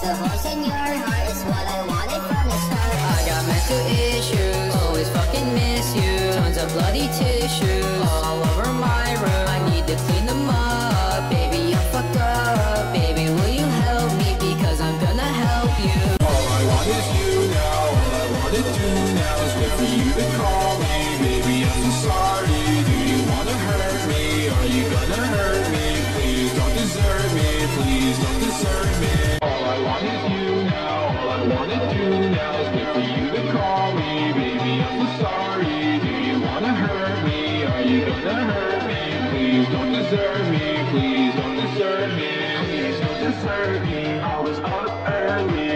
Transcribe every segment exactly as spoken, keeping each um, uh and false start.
the horse in your heart is what I wanted from the start. I got mental issues, always fucking miss you. Tons of bloody tissues all over my room. I need to clean them up, baby, I'm fucked up. Baby, will you help me, because I'm gonna help you. All I want is you now, all I wanna do now is wait for you to call me. Baby, I'm so sorry, do you wanna hurt me? Are you gonna hurt me? Please don't desert me, please don't desert me. All I want is you now, all I wanna do now is wait for you to call me. Baby, I'm so sorry, do you wanna hurt me? Are you gonna hurt me? Please don't desert me, please don't desert me. Please don't desert me, always up early.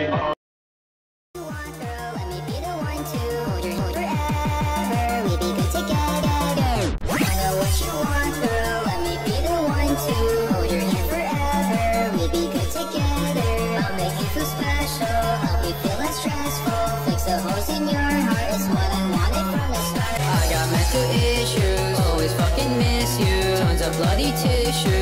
Let me be the one to hold your hand forever. We be good together. I know what you want, girl. Let me be the one to hold your hand forever. We be good together. I'll make you feel special, help you feel less stressful. Fix the holes in your heart is what I wanted from the start. I got mental issues, always fucking miss you. Tons of bloody tissues